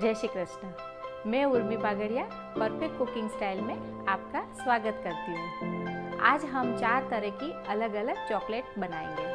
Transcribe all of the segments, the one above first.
जय श्री कृष्ण। मैं Urmi Bagadia perfect cooking style में आपका स्वागत करती हूँ। आज हम 4 तरह की अलग अलग चॉकलेट बनाएंगे।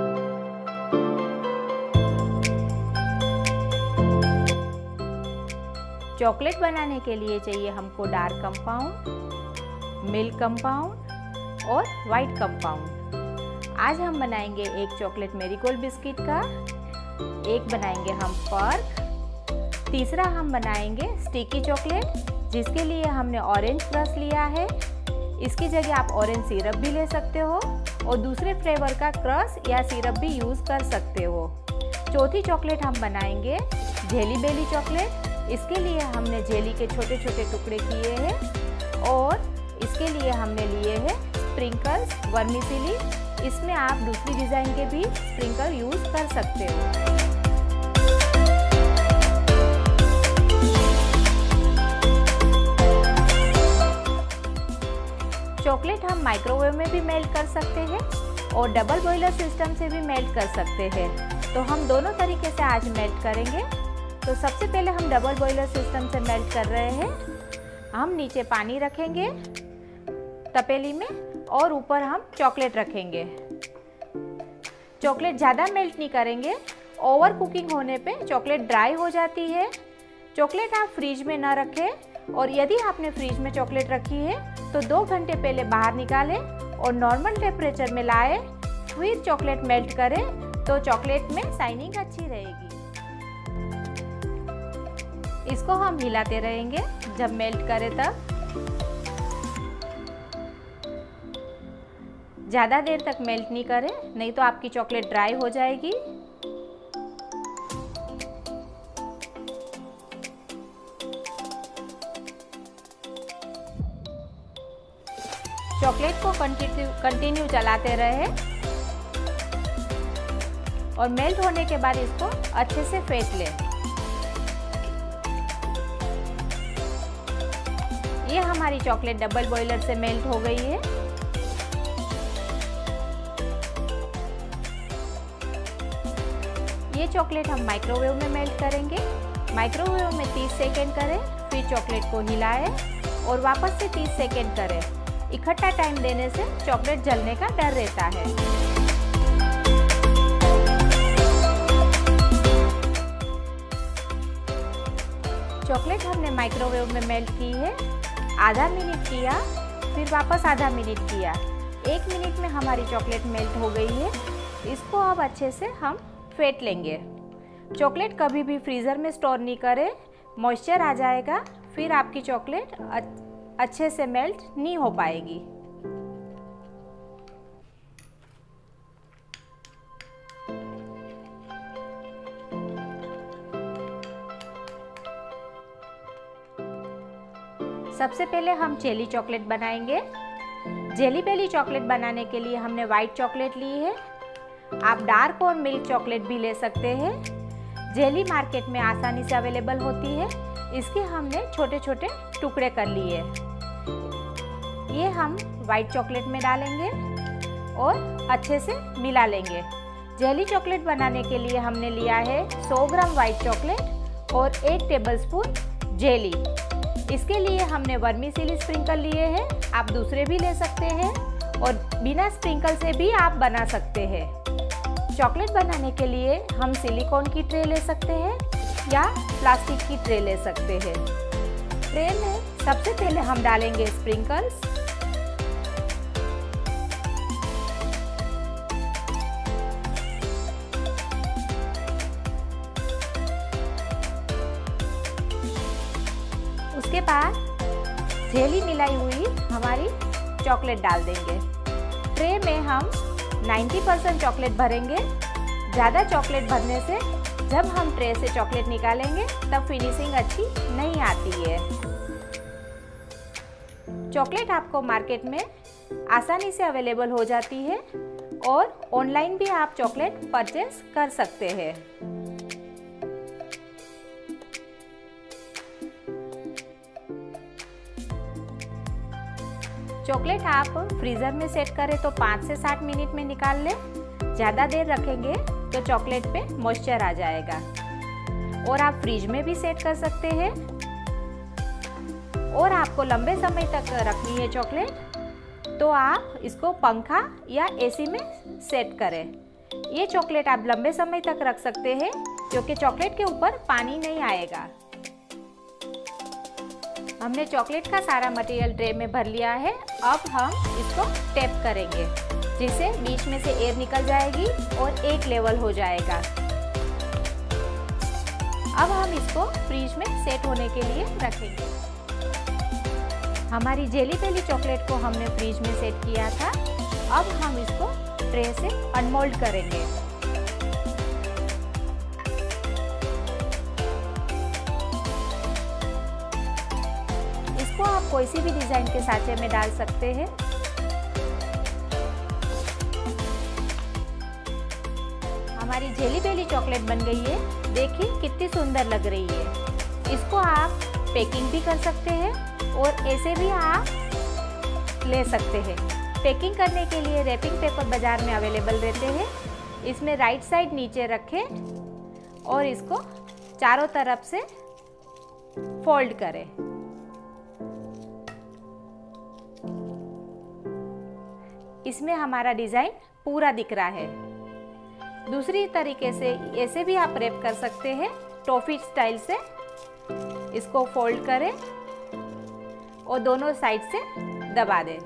चॉकलेट बनाने के लिए चाहिए हमको डार्क कंपाउंड, मिल्क कंपाउंड और वाइट कंपाउंड। आज हम बनाएंगे एक चॉकलेट मेरीगोल्ड बिस्किट का, एक बनाएंगे हम पर्क, तीसरा हम बनाएंगे स्टिकी चॉकलेट जिसके लिए हमने ऑरेंज क्रश लिया है। इसकी जगह आप ऑरेंज सिरप भी ले सकते हो और दूसरे फ्लेवर का क्रश या सिरप भी यूज़ कर सकते हो। चौथी चॉकलेट हम बनाएंगे जेली बेली चॉकलेट। इसके लिए हमने जेली के छोटे छोटे टुकड़े किए हैं और इसके लिए हमने लिए हैं स्प्रिंकल्स वर्मिसेली। इसमें आप दूसरी डिज़ाइन के भी स्प्रिंकल यूज़ कर सकते हो। चॉकलेट हम माइक्रोवेव में भी मेल्ट कर सकते हैं और डबल बॉयलर सिस्टम से भी मेल्ट कर सकते हैं। तो हम दोनों तरीके से आज मेल्ट करेंगे। तो सबसे पहले हम डबल बॉयलर सिस्टम से मेल्ट कर रहे हैं। हम नीचे पानी रखेंगे तपेली में और ऊपर हम चॉकलेट रखेंगे। चॉकलेट ज़्यादा मेल्ट नहीं करेंगे, ओवर कुकिंग होने पे चॉकलेट ड्राई हो जाती है। चॉकलेट आप फ्रीज में ना रखें और यदि आपने फ्रीज में चॉकलेट रखी है तो 2 घंटे पहले बाहर निकालें और नॉर्मल टेम्परेचर में लाएं, फिर चॉकलेट मेल्ट करें तो चॉकलेट में शाइनिंग अच्छी रहेगी। इसको हम हिलाते रहेंगे जब मेल्ट करे तब। ज़्यादा देर तक मेल्ट नहीं करें, नहीं तो आपकी चॉकलेट ड्राई हो जाएगी। चॉकलेट को कंटिन्यू चलाते रहे और मेल्ट होने के बाद इसको अच्छे से फेंट लें। ये हमारी चॉकलेट डबल बॉयलर से मेल्ट हो गई है। ये चॉकलेट हम माइक्रोवेव में मेल्ट करेंगे। माइक्रोवेव में 30 सेकेंड करें, फिर चॉकलेट को हिलाएं और वापस से 30 सेकेंड करें। इकट्ठा टाइम देने से चॉकलेट जलने का डर रहता है। चॉकलेट हमने माइक्रोवेव में मेल्ट की है। आधा मिनट किया, फिर वापस आधा मिनट किया। 1 मिनट में हमारी चॉकलेट मेल्ट हो गई है। इसको अब अच्छे से हम फेंट लेंगे। चॉकलेट कभी भी फ्रीज़र में स्टोर नहीं करें, मॉइस्चर आ जाएगा, फिर आपकी चॉकलेट अच्छे से मेल्ट नहीं हो पाएगी। सबसे पहले हम जेली चॉकलेट बनाएंगे। जेली बेली चॉकलेट बनाने के लिए हमने वाइट चॉकलेट ली है। आप डार्क और मिल्क चॉकलेट भी ले सकते हैं। जेली मार्केट में आसानी से अवेलेबल होती है। इसके हमने छोटे छोटे टुकड़े कर लिए। ये हम वाइट चॉकलेट में डालेंगे और अच्छे से मिला लेंगे। जेली चॉकलेट बनाने के लिए हमने लिया है 100 ग्राम वाइट चॉकलेट और 1 टेबलस्पून जेली। इसके लिए हमने वर्मिसेली स्प्रिंकल लिए हैं। आप दूसरे भी ले सकते हैं और बिना स्प्रिंकल से भी आप बना सकते हैं। चॉकलेट बनाने के लिए हम सिलिकॉन की ट्रे ले सकते हैं या प्लास्टिक की ट्रे ले सकते हैं। ट्रे में सबसे पहले हम डालेंगे स्प्रिंकल्स। उसके बाद जेली मिलाई हुई हमारी चॉकलेट डाल देंगे। ट्रे में हम 90% चॉकलेट भरेंगे। ज़्यादा चॉकलेट भरने से जब हम ट्रे से चॉकलेट निकालेंगे तब फिनिशिंग अच्छी नहीं आती है। चॉकलेट आपको मार्केट में आसानी से अवेलेबल हो जाती है और ऑनलाइन भी आप चॉकलेट परचेस कर सकते हैं। चॉकलेट आप फ्रीज़र में सेट करें तो 5 से 7 मिनट में निकाल लें। ज़्यादा देर रखेंगे तो चॉकलेट पे मॉइस्चर आ जाएगा। और आप फ्रिज में भी सेट कर सकते हैं। और आपको लंबे समय तक रखनी है चॉकलेट तो आप इसको पंखा या एसी में सेट करें। ये चॉकलेट आप लंबे समय तक रख सकते हैं क्योंकि चॉकलेट के ऊपर पानी नहीं आएगा। हमने चॉकलेट का सारा मटेरियल ट्रे में भर लिया है। अब हम इसको टैप करेंगे जिससे बीच में से एयर निकल जाएगी और एक लेवल हो जाएगा। अब हम इसको फ्रिज में सेट होने के लिए रखेंगे। हमारी जेली बेली चॉकलेट को हमने फ्रिज में सेट किया था। अब हम इसको ट्रे से अनमोल्ड करेंगे। इसको आप कोई सी भी डिजाइन के साँचे में डाल सकते हैं। हमारी जेली बेली चॉकलेट बन गई है। देखिए कितनी सुंदर लग रही है। इसको आप पैकिंग भी कर सकते हैं और ऐसे भी आप ले सकते हैं। पैकिंग करने के लिए रैपिंग पेपर बाजार में अवेलेबल रहते हैं। इसमें राइट साइड नीचे रखें और इसको चारों तरफ से फोल्ड करें। इसमें हमारा डिजाइन पूरा दिख रहा है। दूसरी तरीके से ऐसे भी आप रैप कर सकते हैं टॉफी स्टाइल से। इसको फोल्ड करें और दोनों साइड से दबा दें।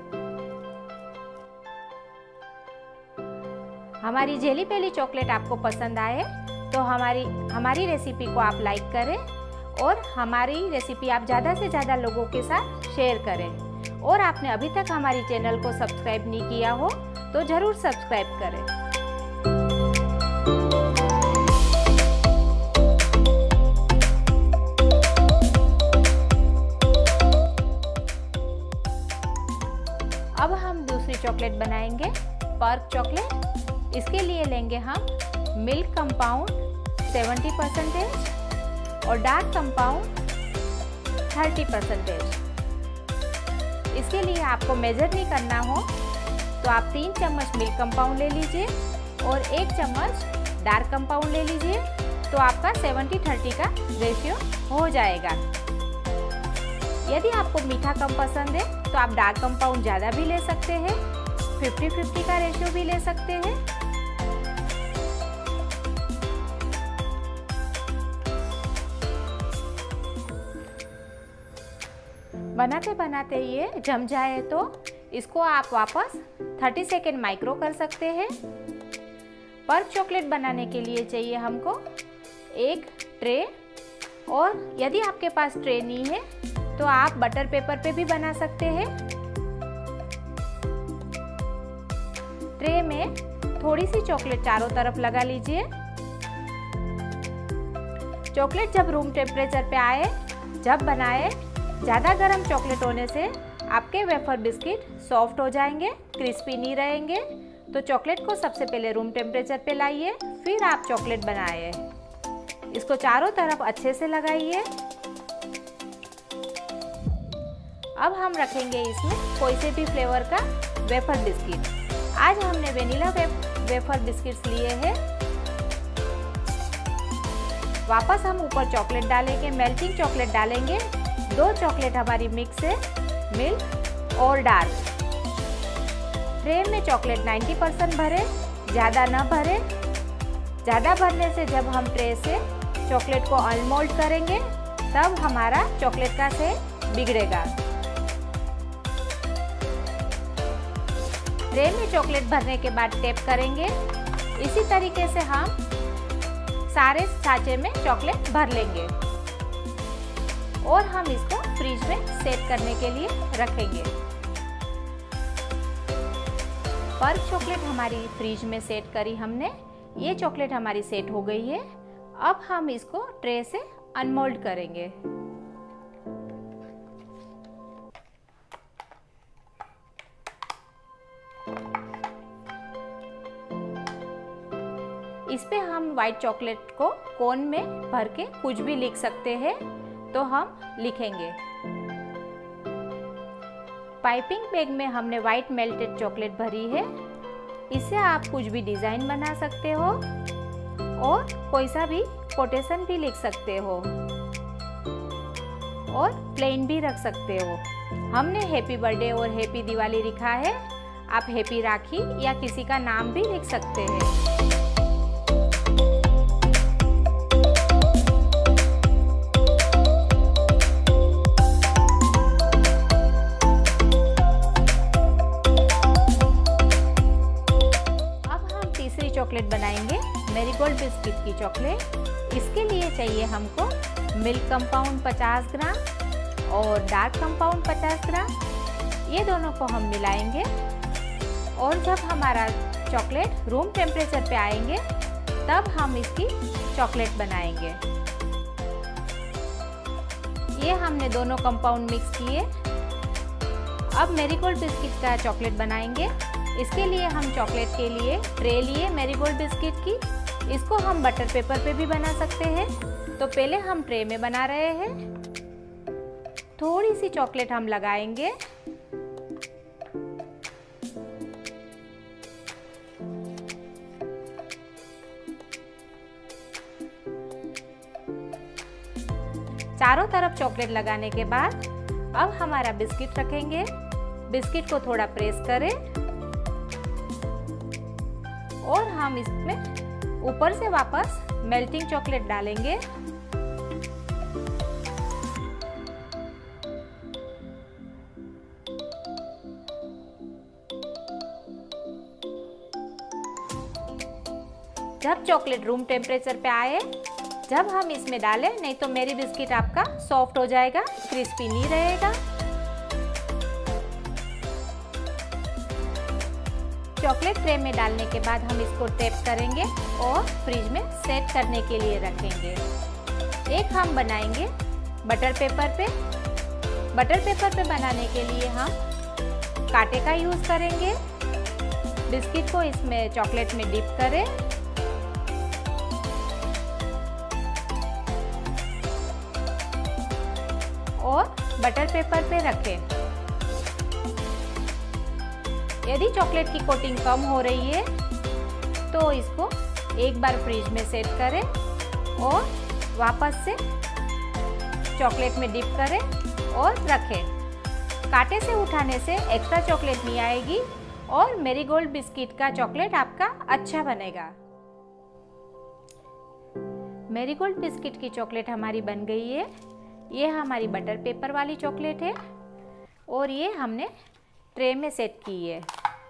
हमारी जेली बेली चॉकलेट आपको पसंद आए तो हमारी रेसिपी को आप लाइक करें और हमारी रेसिपी आप ज़्यादा से ज़्यादा लोगों के साथ शेयर करें। और आपने अभी तक हमारी चैनल को सब्सक्राइब नहीं किया हो तो ज़रूर सब्सक्राइब करें। अब हम दूसरी चॉकलेट बनाएंगे, पर्क चॉकलेट। इसके लिए लेंगे हम मिल्क कंपाउंड 70% और डार्क कंपाउंड 30%। इसके लिए आपको मेजर नहीं करना हो तो आप 3 चम्मच मिल्क कंपाउंड ले लीजिए और 1 चम्मच डार्क कंपाउंड ले लीजिए तो आपका 70-30 का रेशियो हो जाएगा। यदि आपको मीठा कम पसंद है तो आप डार्क कंपाउंड ज़्यादा भी ले सकते हैं। 50-50 का रेशियो भी ले सकते हैं। बनाते बनाते ये जम जाए तो इसको आप वापस 30 सेकेंड माइक्रो कर सकते हैं। पर्क चॉकलेट बनाने के लिए चाहिए हमको एक ट्रे, और यदि आपके पास ट्रे नहीं है तो आप बटर पेपर पे भी बना सकते हैं। ट्रे में थोड़ी सी चॉकलेट चारों तरफ लगा लीजिए। चॉकलेट जब रूम टेम्परेचर पे आए जब बनाए। ज़्यादा गर्म चॉकलेट होने से आपके वेफर बिस्किट सॉफ्ट हो जाएंगे, क्रिस्पी नहीं रहेंगे। तो चॉकलेट को सबसे पहले रूम टेम्परेचर पे लाइए, फिर आप चॉकलेट बनाइए। इसको चारों तरफ अच्छे से लगाइए। अब हम रखेंगे इसमें कोई से भी फ्लेवर का वेफर बिस्किट। आज हमने वेनिला वेफर बिस्किट्स लिए हैं। वापस हम ऊपर चॉकलेट डालेंगे, मेल्टिंग चॉकलेट डालेंगे। 2 चॉकलेट हमारी मिक्स है, मिल्क और डार्क। ट्रे में चॉकलेट 90% भरे, ज़्यादा ना भरे। ज़्यादा भरने से जब हम ट्रे से चॉकलेट को अनमोल्ड करेंगे तब हमारा चॉकलेट का सेट बिगड़ेगा। ट्रे में चॉकलेट भरने के बाद टैप करेंगे। इसी तरीके से हम सारे साँचे में चॉकलेट भर लेंगे और हम इसको फ्रिज में सेट करने के लिए रखेंगे। पर्क चॉकलेट हमारी फ्रिज में सेट करी हमने। ये चॉकलेट हमारी सेट हो गई है। अब हम इसको ट्रे से अनमोल्ड करेंगे। इस पे हम व्हाइट चॉकलेट को कोन में भर के कुछ भी लिख सकते हैं, तो हम लिखेंगे। पाइपिंग बैग में हमने व्हाइट मेल्टेड चॉकलेट भरी है। इससे आप कुछ भी डिजाइन बना सकते हो और कोई सा भी कोटेशन भी लिख सकते हो और प्लेन भी रख सकते हो। हमने हैप्पी बर्थडे और हैप्पी दिवाली लिखा है, आप हैप्पी राखी या किसी का नाम भी लिख सकते हैं। चॉकलेट बनाएंगे मैरीगोल्ड बिस्किट की चॉकलेट। इसके लिए चाहिए हमको मिल्क कंपाउंड 50 ग्राम और डार्क कंपाउंड 50 ग्राम। ये दोनों को हम मिलाएंगे और जब हमारा चॉकलेट रूम टेम्परेचर पे आएंगे तब हम इसकी चॉकलेट बनाएंगे। ये हमने दोनों कंपाउंड मिक्स किए। अब मैरीगोल्ड बिस्किट का चॉकलेट बनाएंगे। इसके लिए हम चॉकलेट के लिए ट्रे लिए मैरीगोल्ड बिस्किट की। इसको हम बटर पेपर पे भी बना सकते हैं। तो पहले हम ट्रे में बना रहे हैं। थोड़ी सी चॉकलेट हम लगाएंगे। चारों तरफ चॉकलेट लगाने के बाद अब हमारा बिस्किट रखेंगे। बिस्किट को थोड़ा प्रेस करें और हम इसमें ऊपर से वापस मेल्टिंग चॉकलेट डालेंगे। जब चॉकलेट रूम टेम्परेचर पे आए जब हम इसमें डालें, नहीं तो मेरी बिस्किट आपका सॉफ्ट हो जाएगा, क्रिस्पी नहीं रहेगा। चॉकलेट ट्रे में डालने के बाद हम इसको टैप करेंगे और फ्रिज में सेट करने के लिए रखेंगे। एक हम बनाएंगे बटर पेपर पे। बटर पेपर पे बनाने के लिए हम कांटे का यूज़ करेंगे। बिस्किट को इसमें चॉकलेट में डिप करें और बटर पेपर पे रखें। यदि चॉकलेट की कोटिंग कम हो रही है तो इसको एक बार फ्रिज में सेट करें और वापस से चॉकलेट में डिप करें और रखें। कांटे से उठाने से एक्स्ट्रा चॉकलेट नहीं आएगी और मैरीगोल्ड बिस्किट का चॉकलेट आपका अच्छा बनेगा। मैरीगोल्ड बिस्किट की चॉकलेट हमारी बन गई है। ये हमारी बटर पेपर वाली चॉकलेट है और ये हमने ट्रे में सेट की है।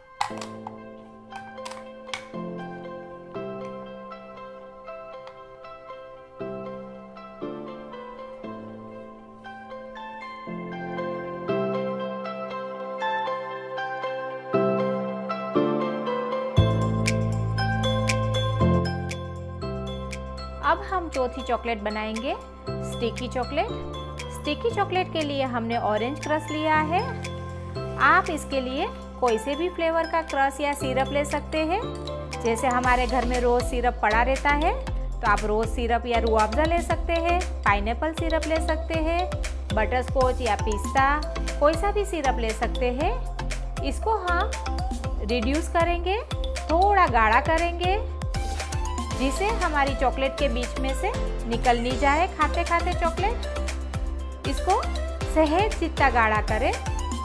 अब हम चौथी चॉकलेट बनाएंगे स्टिकी चॉकलेट। स्टिकी चॉकलेट के लिए हमने ऑरेंज क्रश लिया है। आप इसके लिए कोई से भी फ्लेवर का क्रश या सिरप ले सकते हैं। जैसे हमारे घर में रोज़ सिरप पड़ा रहता है तो आप रोज़ सिरप या रूह अफ़ज़ा ले सकते हैं, पाइनएप्पल सिरप ले सकते हैं, बटर स्कॉच या पिस्ता, कोई सा भी सिरप ले सकते हैं। इसको हम रिड्यूस करेंगे, थोड़ा गाढ़ा करेंगे जिसे हमारी चॉकलेट के बीच में से निकल नहीं जाए खाते खाते चॉकलेट। इसको सहज जितना गाढ़ा करें।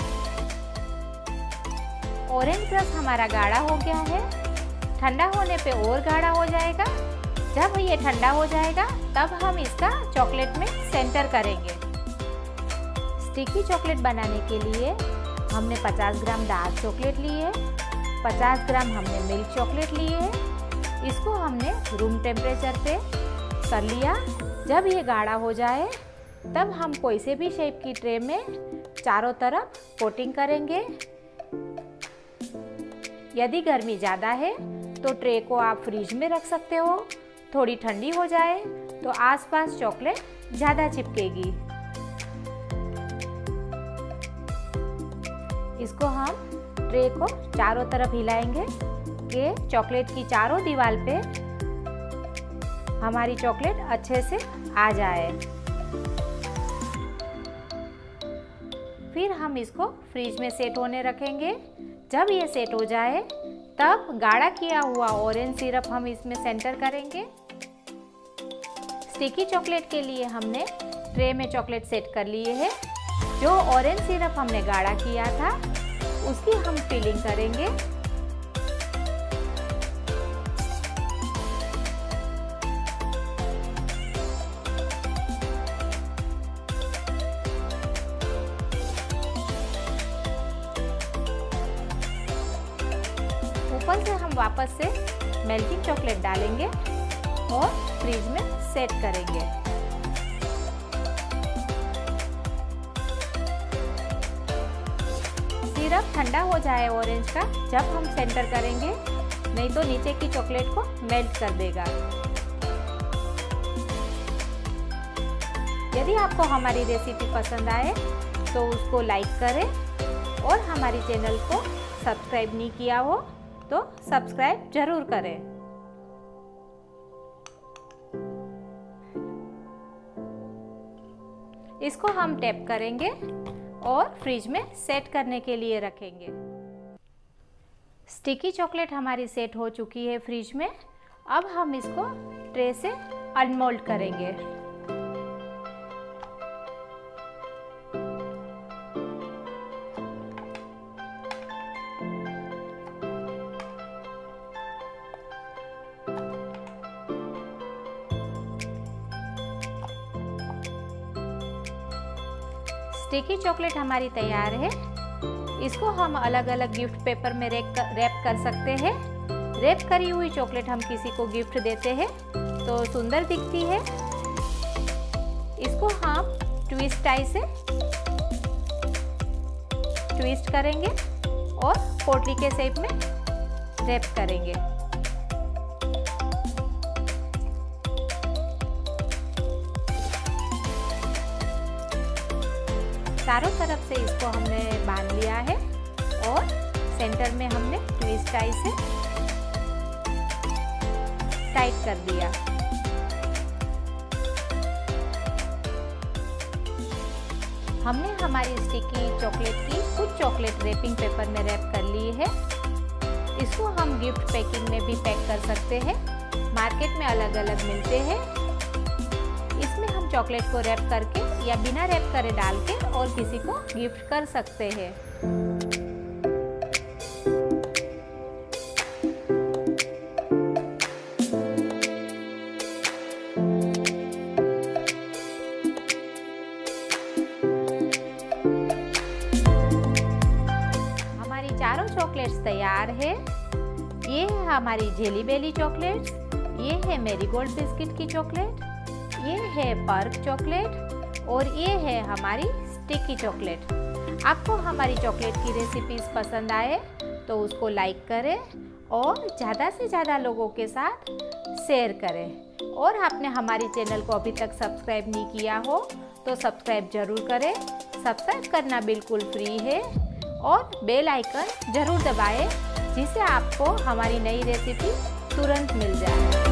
ऑरेंज क्रश हमारा गाढ़ा हो गया है। ठंडा होने पे और गाढ़ा हो जाएगा। जब ये ठंडा हो जाएगा तब हम इसका चॉकलेट में सेंटर करेंगे। स्टिकी चॉकलेट बनाने के लिए हमने 50 ग्राम डार्क चॉकलेट ली है, 50 ग्राम हमने मिल्क चॉकलेट ली है। इसको हमने रूम टेम्परेचर पे कर लिया। जब ये गाढ़ा हो जाए तब हम कोई से भी शेप की ट्रे में चारों तरफ कोटिंग करेंगे। यदि गर्मी ज़्यादा है तो ट्रे को आप फ्रिज में रख सकते हो। थोड़ी ठंडी हो जाए तो आसपास चॉकलेट ज़्यादा चिपकेगी। इसको हम ट्रे को चारों तरफ हिलाएंगे कि चॉकलेट की चारों दीवार पे हमारी चॉकलेट अच्छे से आ जाए। फिर हम इसको फ्रिज में सेट होने रखेंगे। जब ये सेट हो जाए तब गाढ़ा किया हुआ ऑरेंज सिरप हम इसमें सेंटर करेंगे स्टिकी चॉकलेट के लिए हमने ट्रे में चॉकलेट सेट कर लिए है। जो ऑरेंज सिरप हमने गाढ़ा किया था उसकी हम फिलिंग करेंगे। ऊपर से हम वापस से मेल्टिंग चॉकलेट डालेंगे और फ्रीज में सेट करेंगे। सिरप ठंडा हो जाए ऑरेंज का जब हम सेंटर करेंगे, नहीं तो नीचे की चॉकलेट को मेल्ट कर देगा। यदि आपको हमारी रेसिपी पसंद आए तो उसको लाइक करें और हमारी चैनल को सब्सक्राइब नहीं किया हो तो सब्सक्राइब जरूर करें। इसको हम टैप करेंगे और फ्रिज में सेट करने के लिए रखेंगे। स्टिकी चॉकलेट हमारी सेट हो चुकी है फ्रिज में। अब हम इसको ट्रे से अनमोल्ड करेंगे। स्टिकी चॉकलेट हमारी तैयार है। इसको हम अलग अलग गिफ्ट पेपर में रैप कर सकते हैं। रैप करी हुई चॉकलेट हम किसी को गिफ्ट देते हैं तो सुंदर दिखती है। इसको हम ट्विस्ट टाई से ट्विस्ट करेंगे और पोटली के शेप में रैप करेंगे। चारों तरफ से इसको हमने बांध लिया है और सेंटर में हमने ट्विस्ट टाई से टाइट कर दिया। हमने हमारी स्टिकी चॉकलेट की कुछ चॉकलेट रैपिंग पेपर में रैप कर ली है। इसको हम गिफ्ट पैकिंग में भी पैक कर सकते हैं। मार्केट में अलग अलग मिलते हैं। इसमें हम चॉकलेट को रैप करके या बिना रैप करे डाल के और किसी को गिफ्ट कर सकते हैं। हमारी चारों चॉकलेट्स तैयार है। ये है हमारी जेली बेली चॉकलेट्स, ये है मैरीगोल्ड बिस्किट की चॉकलेट, ये है पर्क चॉकलेट और ये है हमारी स्टिकी चॉकलेट। आपको हमारी चॉकलेट की रेसिपीज पसंद आए तो उसको लाइक करें और ज़्यादा से ज़्यादा लोगों के साथ शेयर करें। और आपने हमारी चैनल को अभी तक सब्सक्राइब नहीं किया हो तो सब्सक्राइब जरूर करें। सब्सक्राइब करना बिल्कुल फ्री है और बेल आइकन जरूर दबाएं जिससे आपको हमारी नई रेसिपी तुरंत मिल जाए।